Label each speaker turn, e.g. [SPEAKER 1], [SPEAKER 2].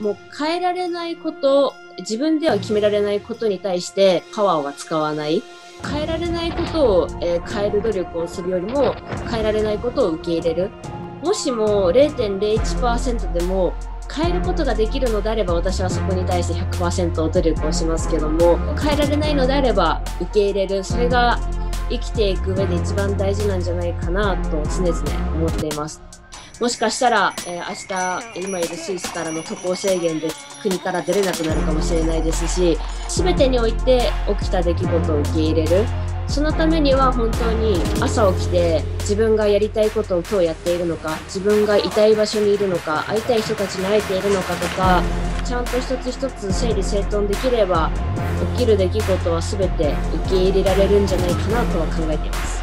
[SPEAKER 1] もう変えられないこと、自分では決められないことに対してパワーは使わない。変えられないことを、変える努力をするよりも、変えられないことを受け入れる。もしも 0.01% でも変えることができるのであれば、私はそこに対して 100% 努力をしますけども、変えられないのであれば受け入れる。それが生きていく上で一番大事なんじゃないかなと常々思っています。もしかしたら、明日今いるスイスからの渡航制限で国から出れなくなるかもしれないですし、全てにおいて起きた出来事を受け入れる。そのためには本当に朝起きて自分がやりたいことを今日やっているのか、自分がいたい場所にいるのか、会いたい人たちに会えているのかとか、ちゃんと一つ一つ整理整頓できれば起きる出来事は全て受け入れられるんじゃないかなとは考えています。